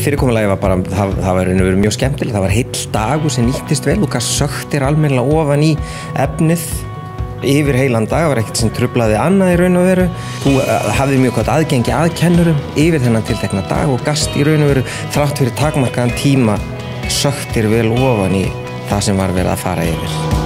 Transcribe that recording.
fyrirkomulagið var bara, það var verið mjög skemmtilegt, það var heill dagur sem nýttist vel og gaf söktir almennilega ofan í efnið yfir heilan dag, það var ekkert sem truflaði annað í raun og veru. Þú hafðir mjög gott aðgengi að kennurum yfir þennan tiltekna dag og gast í raun og veru þrátt fyrir takmarkaðan tíma söktir vel ofan í það sem var verið að fara yfir.